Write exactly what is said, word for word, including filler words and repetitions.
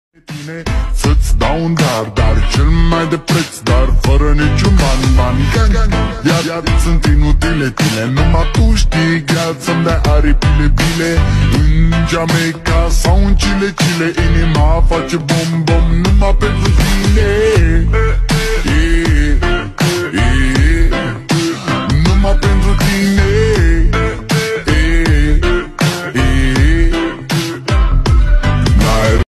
Tine să-ți dau un dar, dar cel mai de preț, dar fără niciun ban, bani, gang, gang. Iar, iar sunt inutile tine, numai tu știi, gheață să-mi dai aripile bile. În Jamaica sau în Chile, Chile, inima face bom, bom, numai pentru tine. Yeah.